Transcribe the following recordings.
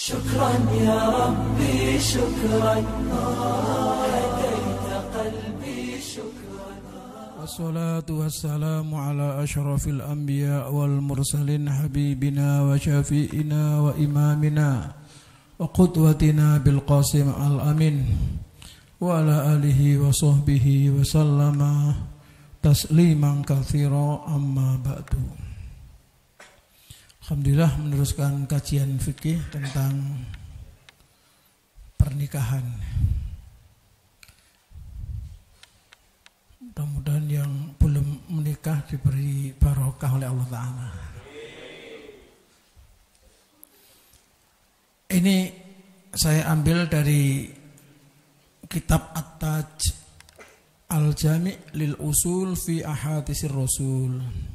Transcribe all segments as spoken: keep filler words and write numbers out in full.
Syukran ya Rabbi syukran hadaita qalbi syukran. Wassalatu wassalamu ala asyrafil anbiya wal mursalin habibina wa syafi'ina wa imamina wa qudwatina bil qasim al amin wa ala alihi wa sahbihi wa sallama tasliman katsira amma ba'du. Alhamdulillah meneruskan kajian fikih tentang pernikahan. Mudah-mudahan yang belum menikah diberi barokah oleh Allah Ta'ala. Ini saya ambil dari kitab At-Taj Al-Jami' lil Usul fi Ahaditsir Rasul.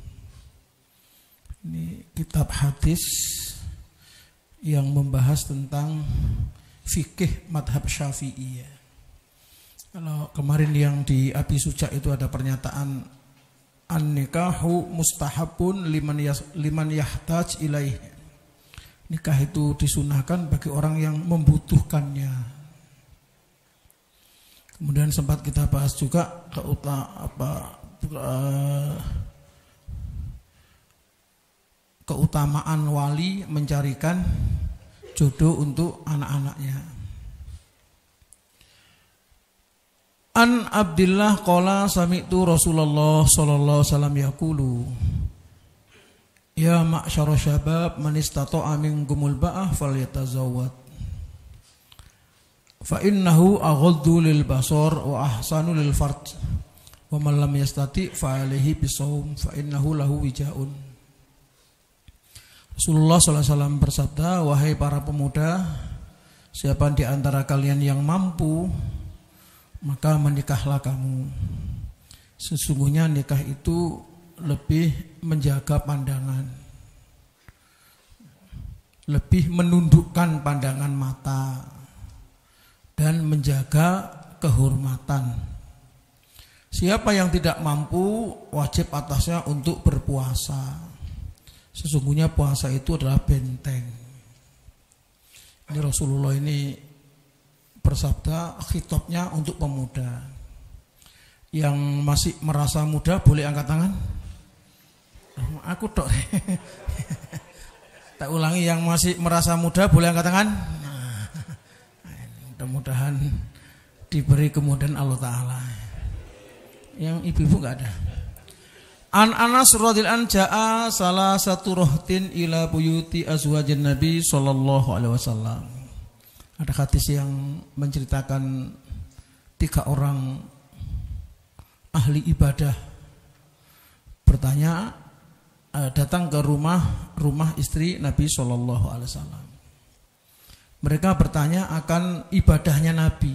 Ini kitab hadis yang membahas tentang fikih madhab Syafi'iyah. Kalau kemarin yang di Abi Suja itu ada pernyataan an-nikahu mustahabun liman yas, liman yahtaj ilaih. Nikah itu disunahkan bagi orang yang membutuhkannya. Kemudian sempat kita bahas juga keuta apa uh, keutamaan wali mencarikan jodoh untuk anak-anaknya. An Abdillah qala sami'tu Rasulullah sallallahu alaihi wasallam yaqulu ya ma'syara syabab man istata'a minkumul ba'ah falyatazawwad fa innahu aghaddu lil basar wa ahsanu lil farj wa man lam yastati fa alaihi bisawm fa innahu lahu wijaun. Rasulullah sallallahu alaihi wasallam bersabda, wahai para pemuda, siapa di antara kalian yang mampu, maka menikahlah kamu. Sesungguhnya nikah itu lebih menjaga pandangan, lebih menundukkan pandangan mata, dan menjaga kehormatan. Siapa yang tidak mampu, wajib atasnya untuk berpuasa. Sesungguhnya puasa itu adalah benteng. Ini Rasulullah ini bersabda, khitabnya untuk pemuda. Yang masih merasa muda boleh angkat tangan. Aku tok. Tak ulangi, yang masih merasa muda boleh angkat tangan. Nah, mudah-mudahan diberi kemudahan Allah Ta'ala. Yang ibu-ibu enggak ada. An Anas radhiyallahu anhu jaa salah satu rohtin ila buyuti azwajin Nabi sallallahu alaihi wasallam. Ada hadis yang menceritakan tiga orang ahli ibadah bertanya datang ke rumah rumah istri Nabi sallallahu alaihi wasallam. Mereka bertanya akan ibadahnya Nabi.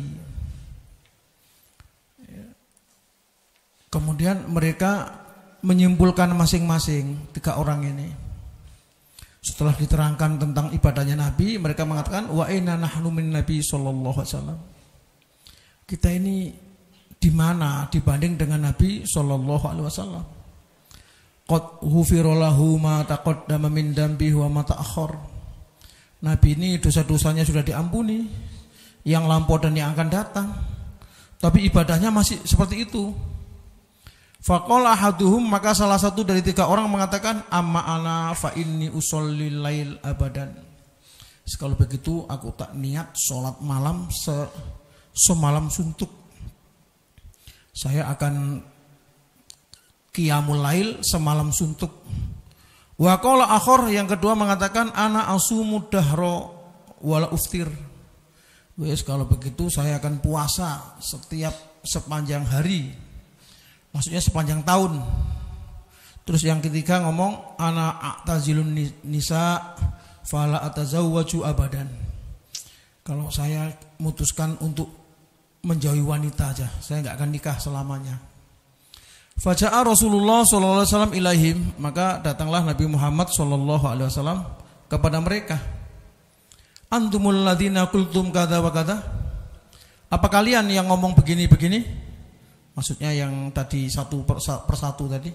Kemudian mereka menyimpulkan masing-masing tiga orang ini. Setelah diterangkan tentang ibadahnya Nabi, mereka mengatakan wa inna nahnu min Nabi sallallahu alaihi wasallam. Kita ini di mana dibanding dengan Nabi sallallahu alaihi wasallam? Qad ghufira lahu ma taqaddama min dambihi wa ma ta'akhkhar. Nabi ini dosa-dosanya sudah diampuni, yang lampau dan yang akan datang. Tapi ibadahnya masih seperti itu. Faqala ahaduhum, maka salah satu dari tiga orang mengatakan amma ana fa inni usolli lail abadan. Kalau begitu aku tak niat sholat malam se semalam suntuk. Saya akan qiyamul lail semalam suntuk. Wa qala akhar, yang kedua mengatakan ana asumu dahra wala uftir. Wes kalau begitu saya akan puasa setiap sepanjang hari. Maksudnya sepanjang tahun. Terus yang ketiga ngomong ana a'tazilun nisa fala atazawwaju abadan. Kalau saya memutuskan untuk menjauhi wanita aja, saya enggak akan nikah selamanya. Faja'a Rasulullah sallallahu alaihi wasallam ilaihim, maka datanglah Nabi Muhammad sallallahu alaihi wasallam kepada mereka. Antumul ladzina qultum kadza wa kadza? Apa kalian yang ngomong begini-begini? Maksudnya yang tadi satu persatu tadi.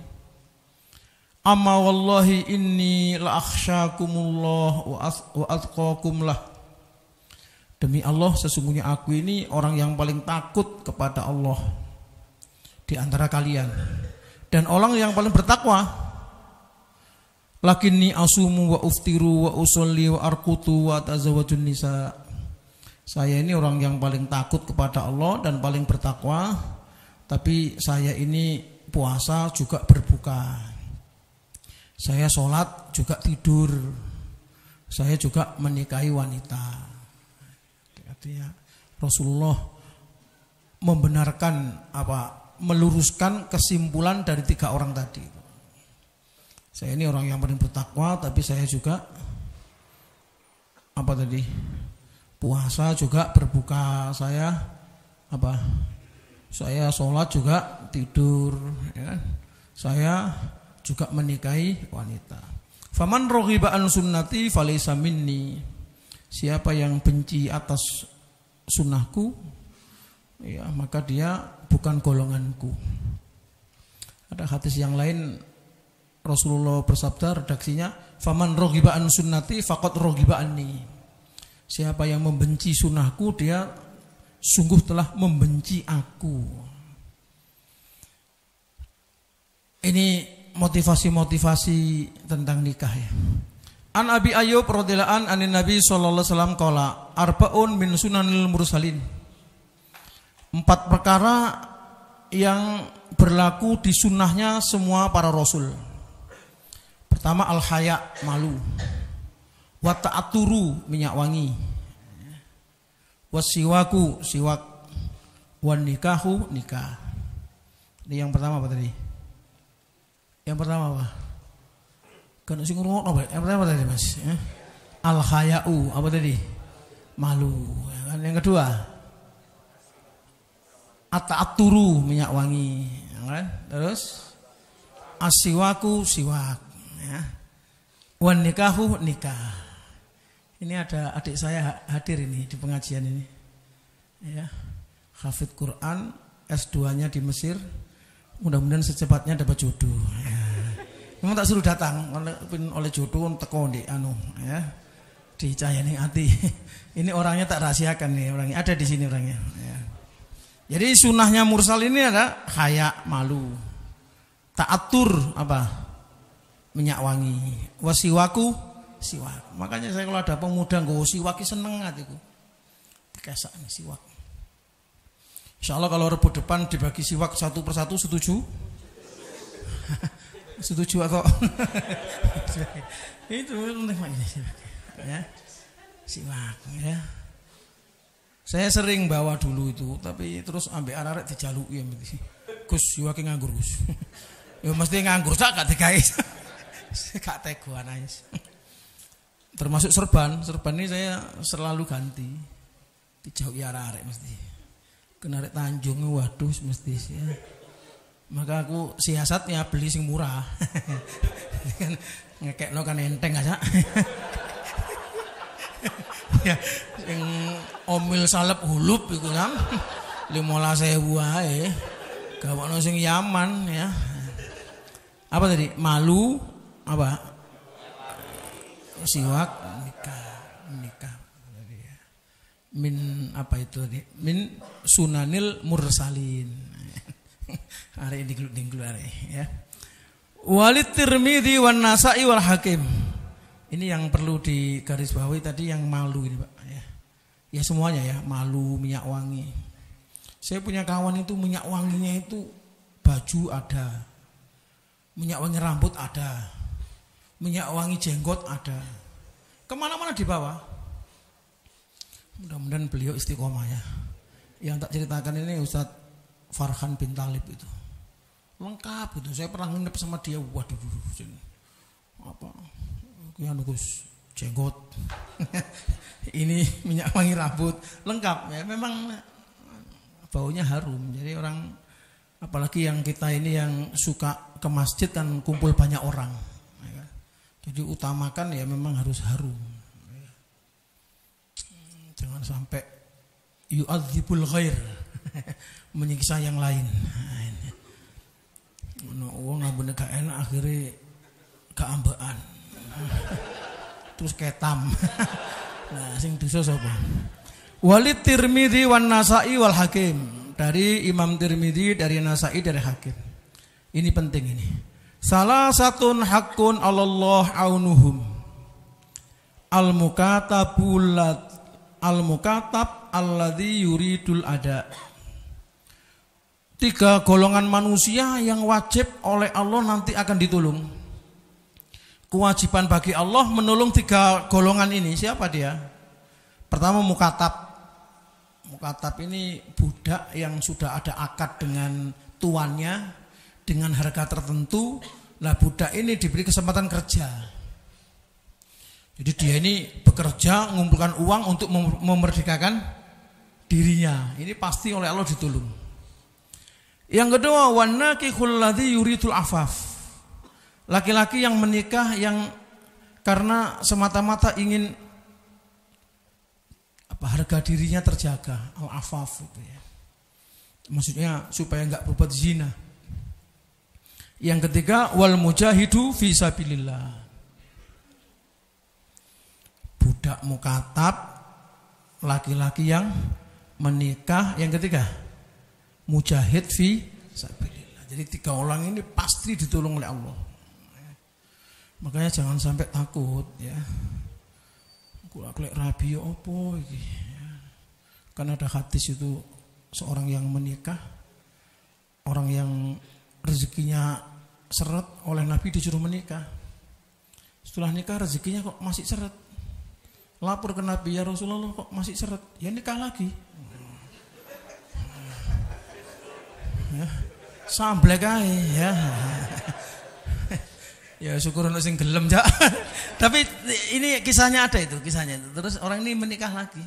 Amma wallahi inni la akhsyakumullah wa atqakum lah. Demi Allah, sesungguhnya aku ini orang yang paling takut kepada Allah di antara kalian, dan orang yang paling bertakwa. Lakinni asumu wa uftiru wa usolli wa arkutu wa tazawwajun nisa. Saya ini orang yang paling takut kepada Allah dan paling bertakwa, tapi saya ini puasa juga berbuka. Saya sholat juga tidur. Saya juga menikahi wanita. Artinya Rasulullah membenarkan apa, meluruskan kesimpulan dari tiga orang tadi. Saya ini orang yang paling bertakwa, tapi saya juga apa tadi? Puasa juga berbuka. Saya apa? Saya sholat juga tidur. Ya. Saya juga menikahi wanita. Faman raghiba an sunnati falaysa minni. Siapa yang benci atas sunnahku, ya maka dia bukan golonganku. Ada hadis yang lain Rasulullah bersabda, redaksinya, faman raghiba an sunnati faqad raghiba anni. Siapa yang membenci sunnahku, dia sungguh telah membenci aku. Ini motivasi-motivasi tentang nikah ya. An Abi Ayyub radhiyallahu an anin Nabi sallallahu alaihi wasallam qala arbaun min sunanil mursalin. Empat perkara yang berlaku di sunnahnya semua para rasul. Pertama al-haya, malu. Wa ta'aturu, minyak wangi. Wasiwaku, siwak. Wan nikahu, nikah. Ini yang pertama apa tadi? Yang pertama apa? Kan sing ngrungokno bae. Yang pertama tadi Mas, ya. Al-haya'u, apa tadi? Malu. Yang kedua, at-ta'aturu, minyak wangi, kan? Terus asiwaku, siwak, ya. Wan nikahu, nikah. Ini ada adik saya hadir ini di pengajian ini. Ya. Hafidz Quran, S dua-nya di Mesir. Mudah-mudahan secepatnya dapat jodoh, ya. Memang tak suruh datang oleh, oleh jodoh teko di anu ya, di Cahayani Ati. Ini orangnya tak rahasiakan nih, orangnya ada di sini orangnya ya. Jadi sunnahnya mursal ini ada haya, malu. Ta'atur, apa? Minyak wangi. Wasiwaku, siwak. Makanya saya kalau ada pemuda nggo siwak seneng hatiku. Dikesak nih siwak. Insyaallah kalau rebut depan dibagi siwak satu persatu, setuju? Setuju atau itu penting ya, siwak ya. Saya sering bawa dulu itu, tapi terus ambek arek dijaluki ya mesti. Gus siwake nganggur Gus. Ya mesti nganggur sak gak digawe. Gak tegoan aja. Termasuk serban, serban ini saya selalu ganti. Dijauhi arek mesti. Kena arek Tanjung waduh mesti ya. Maka aku siasatnya beli sing murah. Kan ngekekno kan enteng aja. Ya, sing omil salep hulup iku kan lima belas ribu wae. Gawakno sing Yaman ya. Apa tadi? Malu, apa? Siwak, nikah, nikah. Min apa itu tadi? Min sunanil mursalin. Hari ini dinglu ya. Walid Tirmidzi wan Nasa'i wal Hakim. Ini yang perlu digarisbawahi tadi yang malu ini Pak ya. Ya semuanya ya, malu, minyak wangi. Saya punya kawan itu minyak wanginya itu baju ada. Minyak wangi rambut ada. Minyak wangi jenggot ada. Kemana-mana dibawa. Mudah-mudahan beliau istiqomah ya. Yang tak ceritakan ini Ustadz Farhan bin Talib itu lengkap gitu. Saya pernah nginep sama dia. Waduh, apa? Kian Gus jenggot. Ini minyak wangi rambut lengkap ya. Memang baunya harum. Jadi orang, apalagi yang kita ini yang suka ke masjid kan kumpul banyak orang. Ya. Jadi utamakan ya memang harus harum. Ya. Jangan sampai yu'adzibul ghair. Menyiksa yang lain. Ono wong ambune gak enak akhirnya keambekan. Terus ketam. Nah, sing dosa sapa? Walid Tirmidzi wan Nasa'i wal Hakim. Dari Imam Tirmidzi, dari Nasa'i, dari Hakim. Ini penting ini. Salah satun hakun Allah aunuhum. Al-mukatabul al-mukatab alladzi yuridul ada. Tiga golongan manusia yang wajib oleh Allah nanti akan ditolong. Kewajiban bagi Allah menolong tiga golongan ini. Siapa dia? Pertama mukatab. Mukatab ini budak yang sudah ada akad dengan tuannya dengan harga tertentu. Lah budak ini diberi kesempatan kerja. Jadi dia ini bekerja mengumpulkan uang untuk memerdekakan dirinya. Ini pasti oleh Allah ditolong. Yang kedua, wanakihul ladzi yuridul afaf. Laki-laki yang menikah yang karena semata-mata ingin apa harga dirinya terjaga, al-afaf itu ya. Maksudnya supaya enggak berbuat zina. Yang ketiga, wal mujahidu fi sabilillah. Budak mukatab, laki-laki yang menikah. Yang ketiga, mujahid fi sabilillah. Jadi tiga orang ini pasti ditolong oleh Allah. Makanya jangan sampai takut ya. Kula klek rabi opo iki. Kan ada hadis itu seorang yang menikah, orang yang rezekinya seret oleh Nabi disuruh menikah. Setelah nikah rezekinya kok masih seret. Lapor ke Nabi, ya Rasulullah kok masih seret. Ya nikah lagi. Ya, samblek ae ya. Ya syukur ono sing gelem, Cak. Tapi ini kisahnya ada itu, kisahnya itu. Terus orang ini menikah lagi.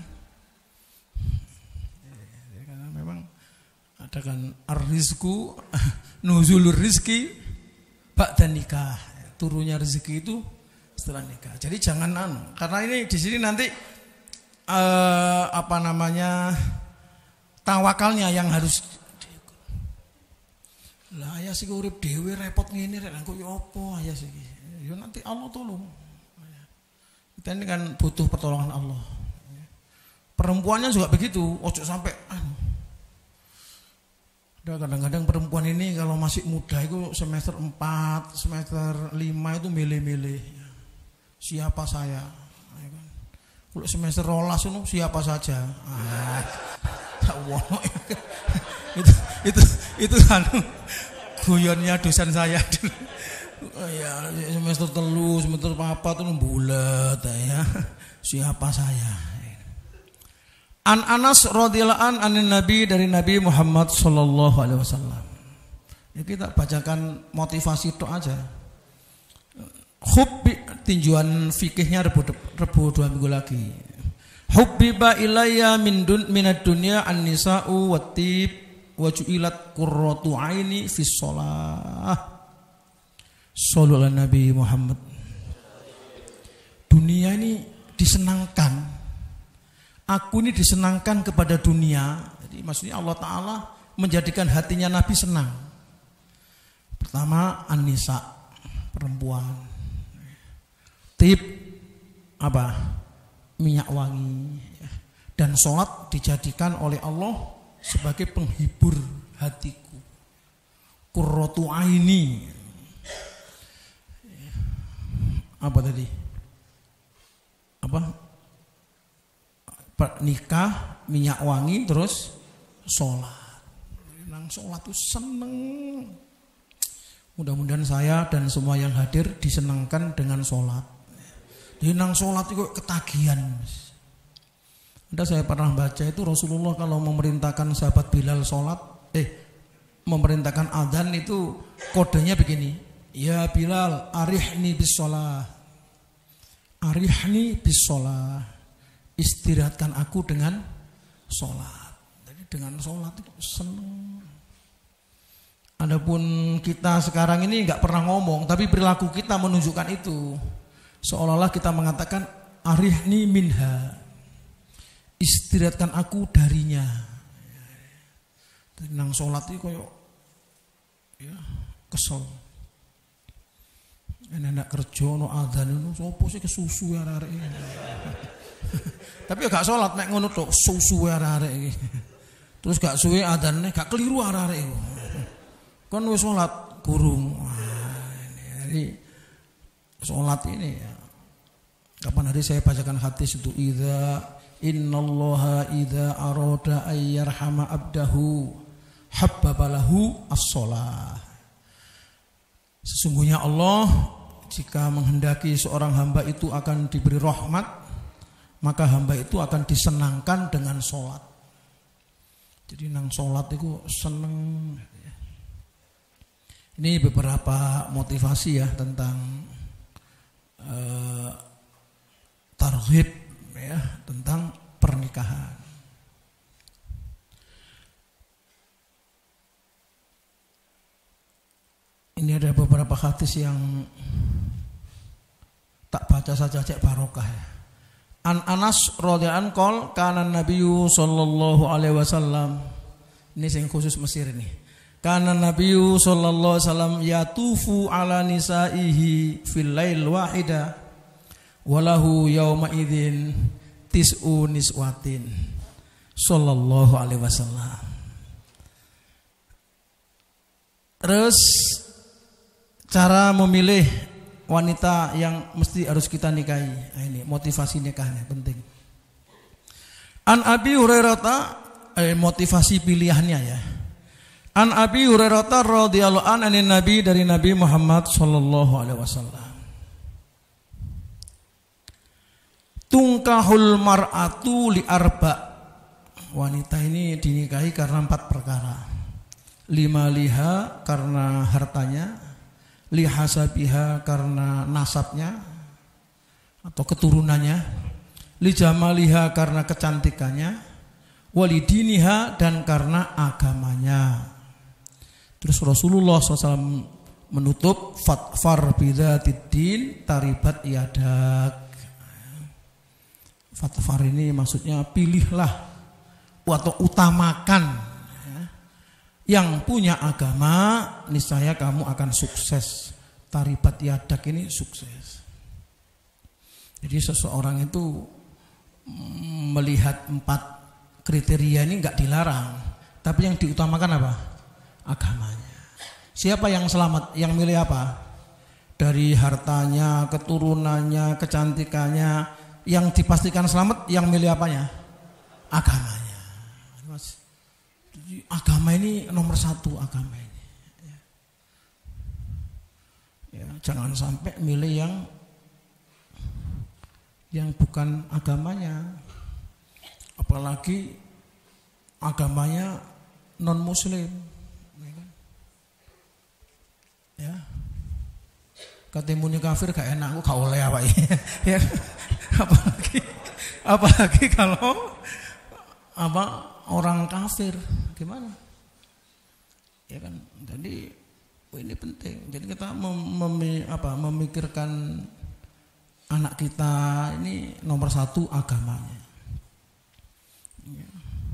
Ya, karena memang ada kan ar-rizqu nuzulur rizki ba'da nikah. Turunnya rezeki itu setelah nikah. Jadi jangan anu, karena ini di sini nanti eh, apa namanya tawakalnya yang harus. Lah ayah sih urip dhewe repot ngene rek kok ya apa ayah sih. Ya nanti Allah tolong. Kita ini kan butuh pertolongan Allah. Perempuannya juga begitu, ojo sampai anu. Kadang-kadang perempuan ini kalau masih muda itu semester empat, semester lima itu milih-milih. Siapa saya? Kalau semester rolas itu siapa saja. Ah, itu itu itu anu guyonnya dosen saya dulu. Ya semester telu, semester apa tuh bulat ya. Siapa saya? An Anas radhiyallahu an anin Nabi, dari Nabi Muhammad sallallahu alaihi wasallam. Ya kita bacakan motivasi itu aja. Hubbi tinjuan fikihnya rebu, rebu dua minggu lagi. Hubbiba ilayya min dun minad dunya an-nisa'u wat-tib wa ju'ilat qurratu aini fi shalah. Sallallahu Nabi Muhammad. Dunia ini disenangkan. Aku ini disenangkan kepada dunia. Jadi maksudnya Allah Ta'ala menjadikan hatinya Nabi senang. Pertama an-nisa, perempuan. Tib apa? Minyak wangi. Dan sholat dijadikan oleh Allah sebagai penghibur hatiku. Qurratu aini. Apa tadi? Apa? Nikah, minyak wangi, terus sholat. Nang sholat itu seneng. Mudah-mudahan saya dan semua yang hadir disenangkan dengan sholat. Jadi nang sholat itu ketagihan. Ada saya pernah baca itu Rasulullah kalau memerintahkan sahabat Bilal sholat, eh memerintahkan adzan itu kodenya begini. Ya Bilal, arihni bis sholat. Arihni bis sholat. Istirahatkan aku dengan sholat. Jadi dengan sholat itu senang. Adapun kita sekarang ini nggak pernah ngomong, tapi perilaku kita menunjukkan itu. Seolah-olah kita mengatakan arihni minha. Istirahatkan aku darinya. Nang sholat itu koyo ya kesel. Enak kerja no adzan no sopo sih kesusu arek-arek. Tapi ya gak sholat nek ngono tok suwe arek-arek iki. Terus gak suwe adzane gak keliru arek-arek iku. Kon wis sholat gurung. Wah, ini jadi sholat ini ya. Kapan hari saya bacakan hadis itu idza innallaha idza arada ayyarhama abdahu habbabalahu as-shalah. Sesungguhnya Allah jika menghendaki seorang hamba itu akan diberi rahmat, maka hamba itu akan disenangkan dengan sholat. Jadi nang sholat itu seneng. Ini beberapa motivasi ya tentang uh, targhib ya tentang pernikahan. Ini ada beberapa hadis yang tak baca saja cek barokah ya. An Anas radhiyallahu anhu qol kana nabiyyu sallallahu alaihi wasallam. Ini yang khusus Mesir ini. Kana nabiyyu sallallahu alaihi wasallam yatufu ala nisaihi fil lail wahida walahu yauma idzin tis'u niswatin sallallahu alaihi wasallam. Terus cara memilih wanita yang mesti harus kita nikahi. Nah, ini motivasi nikahnya penting. An Abi Hurairah eh, motivasi pilihannya ya. An Abi Hurairah radhiyallahu anhu anin Nabi dari Nabi Muhammad sallallahu alaihi wasallam. Tungkahul mar'atu li arba. Wanita ini dinikahi karena empat perkara. Lima liha karena hartanya, li hasabiha karena nasabnya atau keturunannya, li jamaliha karena kecantikannya, walidiniha dan karena agamanya. Terus Rasulullah shallallahu alaihi wasallam menutup fatfar bidzatiddin taribat yadak. Fatfar ini maksudnya pilihlah atau utamakan ya, yang punya agama, niscaya kamu akan sukses. Taribat yadak ini sukses. Jadi seseorang itu melihat empat kriteria ini enggak dilarang, tapi yang diutamakan apa? Agamanya. Siapa yang selamat? Yang milih apa? Dari hartanya, keturunannya, kecantikannya, yang dipastikan selamat, yang milih apanya? Agamanya. Mas, agama ini nomor satu, agama ini. Ya. Ya, jangan sampai milih yang yang bukan agamanya, apalagi agamanya non Muslim. Ya, ketemunya kafir gak enak, aku gak oleh apa ya. apalagi apalagi kalau apa orang kafir gimana? Ya kan, jadi oh ini penting. Jadi kita mem, mem, apa, memikirkan anak kita ini nomor satu agamanya. Ya.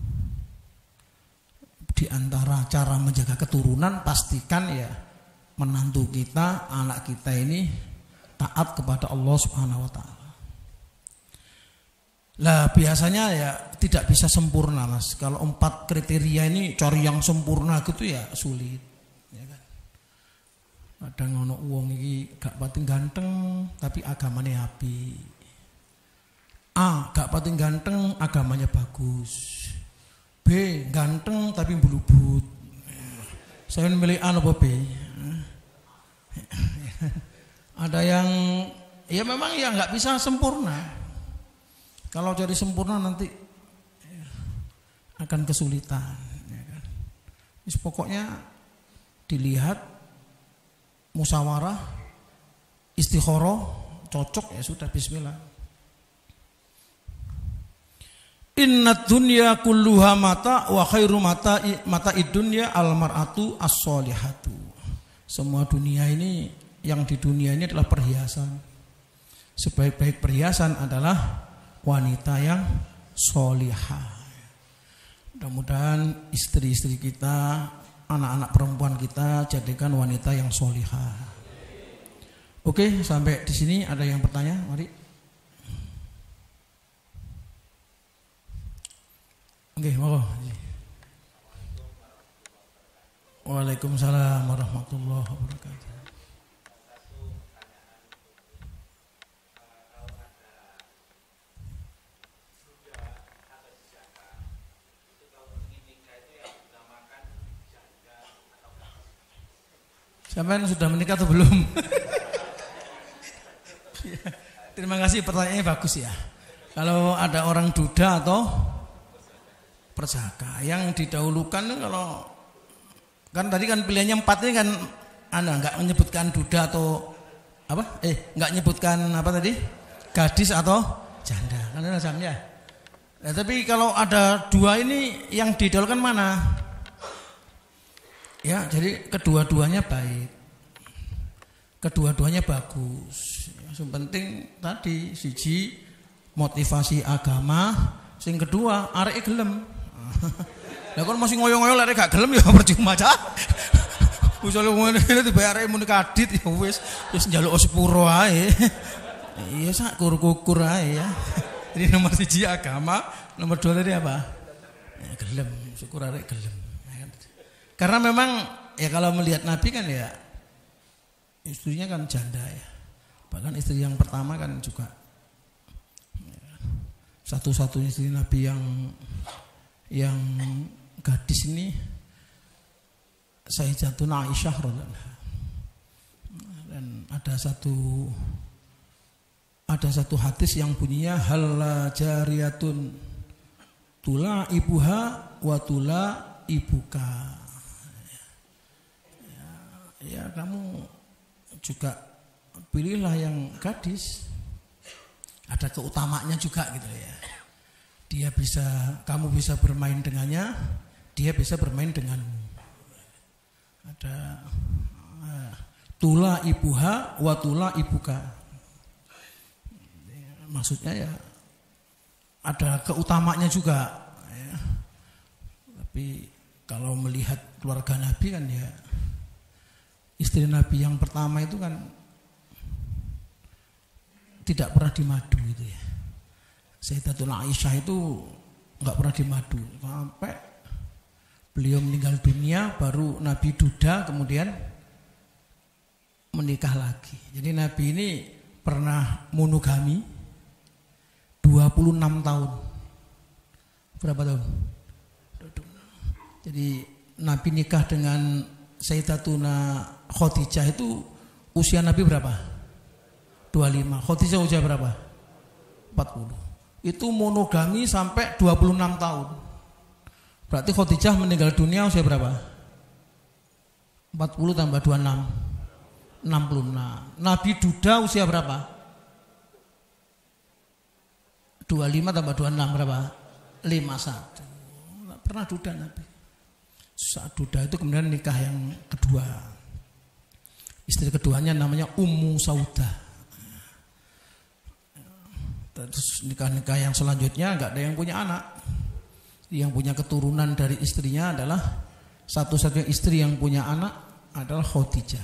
Di antara cara menjaga keturunan pastikan ya menantu kita, anak kita ini taat kepada Allah Subhanahu wa taala. Lah biasanya ya tidak bisa sempurna Mas. Kalau empat kriteria ini cari yang sempurna gitu ya sulit, ya kan. Kadang ono wong iki gak pating ganteng tapi agamane apik. A gak pating ganteng agamanya bagus. B ganteng tapi mbulubut. Saya milih A apa B? Ada yang ya memang ya nggak bisa sempurna. Kalau jadi sempurna nanti ya, akan kesulitan. Ya kan? Jadi pokoknya dilihat musyawarah, istikharah, cocok ya sudah Bismillah. Inna dunya kulluha mata wa khairu mata mata idunya al mar'atu as-solihatu. Semua dunia ini, yang di dunia ini adalah perhiasan. Sebaik-baik perhiasan adalah wanita yang solihah. Mudah-mudahan istri-istri kita, anak-anak perempuan kita jadikan wanita yang solihah. Oke, sampai di sini ada yang bertanya, mari. Nggih, monggo. Waalaikumsalam warahmatullahi wabarakatuh. Sampean sudah menikah atau belum? Terima kasih, pertanyaannya bagus ya. Kalau ada orang duda atau persaka, yang didahulukan kalau kan tadi kan pilihannya empat ini kan, anda nggak menyebutkan duda atau apa? Eh, nggak menyebutkan apa tadi? Gadis atau janda. Kan ada jamnya. Nah, tapi kalau ada dua ini yang didahulukan mana? Ya, jadi kedua-duanya baik, kedua-duanya bagus. Yang penting tadi siji motivasi agama, sing kedua arek gelem. Lah kon masih ngoyo-ngoyo arek gak gelem ya percuma cah. Usale ngene dibayar arek muni kadit ya wis wis njaluk sepuro ae. Iya sak kur-kukur ae ya. Jadi nomor siji agama, nomor dua tadi apa? Ya, gelem, syukur arek gelem. Karena memang ya kalau melihat Nabi kan ya istrinya kan janda ya. Bahkan istri yang pertama kan juga ya, satu-satunya istri Nabi yang yang gadis ini Sayyidatuna Aisyah radhiyallahu anha. Dan ada satu ada satu hadis yang bunyinya halla jariyatun tula ibuha wa tula ibuka. Ya kamu juga pilihlah yang gadis, ada keutamanya juga gitu ya. Dia bisa, kamu bisa bermain dengannya, dia bisa bermain denganmu. Ada uh, tula ibuha wa tula ibuka. Maksudnya ya ada keutamanya juga ya. Tapi kalau melihat keluarga Nabi kan ya, istri Nabi yang pertama itu kan tidak pernah dimadu gitu ya. Sayyidatuna Aisyah itu nggak pernah dimadu sampai beliau meninggal dunia, baru Nabi duda kemudian menikah lagi. Jadi Nabi ini pernah monogami dua puluh enam tahun. Berapa tahun? Jadi Nabi nikah dengan Sayyidatuna Khadijah itu usia Nabi berapa? dua puluh lima. Khadijah usia berapa? empat puluh. Itu monogami sampai dua puluh enam tahun. Berarti Khadijah meninggal dunia usia berapa? empat puluh tambah dua puluh enam. enam puluh enam. Nabi duda usia berapa? dua puluh lima tambah dua puluh enam berapa? lima puluh satu. Tidak pernah duda Nabi. Saat duda itu kemudian nikah yang kedua. Istri keduanya namanya Ummu Saudah. Terus nikah-nikah yang selanjutnya enggak ada yang punya anak. Yang punya keturunan dari istrinya adalah satu-satunya istri yang punya anak adalah Khadijah.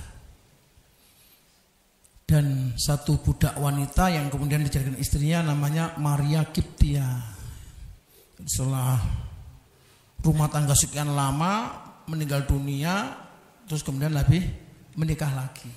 Dan satu budak wanita yang kemudian dijadikan istrinya namanya Maria Kiptia. Setelah rumah tangga sekian lama meninggal dunia, terus kemudian Nabi menikah lagi.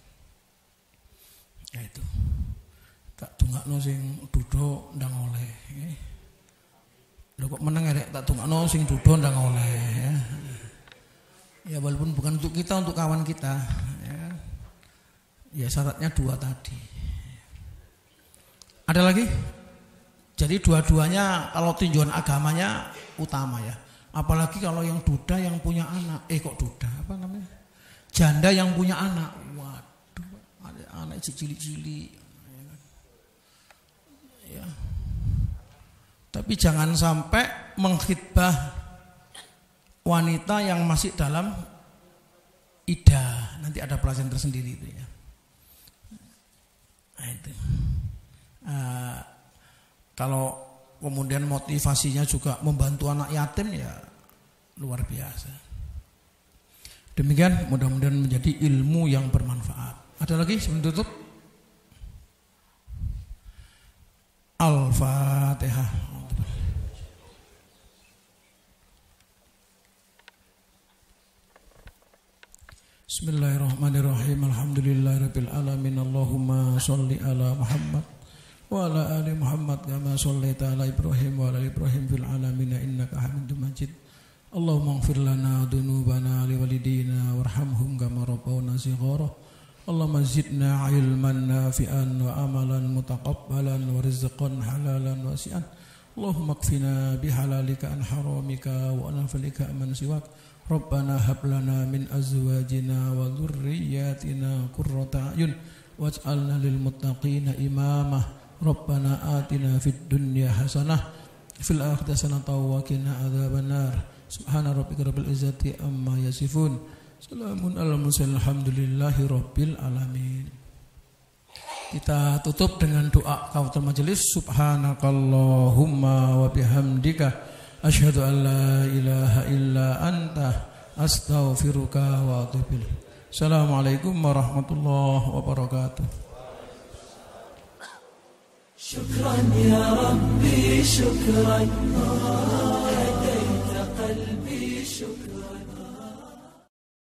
Ya itu. Tak tungakno sing duda ndang oleh. Lho kok meneng rek tak tungakno sing duda ndang oleh ya. Ya walaupun bukan untuk kita, untuk kawan kita ya. Ya syaratnya dua tadi. Ada lagi? Jadi dua-duanya kalau tinjauan agamanya utama ya. Apalagi kalau yang duda yang punya anak. Eh kok duda? Apa namanya? Janda yang punya anak. Waduh, ada anak cilik-cilik. Ya. Tapi jangan sampai mengkhitbah wanita yang masih dalam iddah. Nanti ada pelajaran tersendiri itu ya. Nah, itu. Uh, kalau kemudian motivasinya juga membantu anak yatim ya luar biasa. Demikian mudah-mudahan menjadi ilmu yang bermanfaat. Ada lagi sebelum tutup? Al-Fatihah. Bismillahirrahmanirrahim. Alhamdulillahirabbil alamin. Allahumma shalli ala Muhammad wa ala ali Muhammad kama shallaita ala Ibrahim wa ala ali Ibrahim fil alamin innaka Hamidum Majid. Allahumma ighfir lana dhunubana li walidina warhamhum kama rabbawna shighara. Allahumma zidna ilman nafi'an wa amalan mutaqabbalan wa rizqan halalan wasi'an. Allahumma kfina bihalalika an haramika wa anfalika man siwak. Rabbana hab lana min azwajina wa dhurriyyatina qurrata a'yun waj'alna lil muttaqina imama. Rabbana atina fid dunya hasanah fil akhirati hasanah wa qina adzabannar. Subhana rabbika rabbil izzati amma yasifun. Salamun alal mursalin alhamdulillahi rabbil alamin. Kita tutup dengan doa kafatul majelis. Subhanakallahumma wa bihamdika asyhadu an la ilaha illa anta astaghfiruka wa atubu ilaik. Assalamualaikum warahmatullahi wabarakatuh. Syukran ya Rabbi, syukran. Hadaita qalbi, syukran.